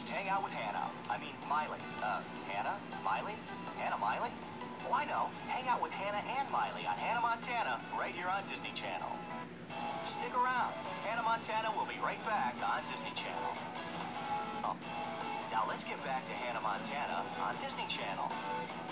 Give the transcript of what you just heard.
just hang out with Hannah. I mean, Miley. Hannah? Miley? Hannah Miley? Oh, I know. Hang out with Hannah and Miley on Hannah Montana, right here on Disney Channel. Stick around. Hannah Montana will be right back on Disney Channel. Oh. Now let's get back to Hannah Montana on Disney Channel.